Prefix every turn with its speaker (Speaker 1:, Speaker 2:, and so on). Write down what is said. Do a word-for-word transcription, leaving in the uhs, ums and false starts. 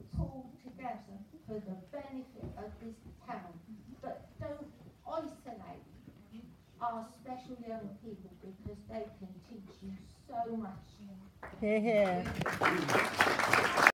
Speaker 1: pull together for the benefit of this town, but don't isolate our special young people because they can teach you so much.
Speaker 2: Hear, hear.